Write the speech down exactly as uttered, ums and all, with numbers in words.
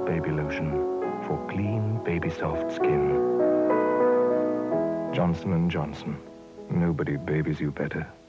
baby lotion for clean, baby-soft skin. Johnson and Johnson. Nobody babies you better.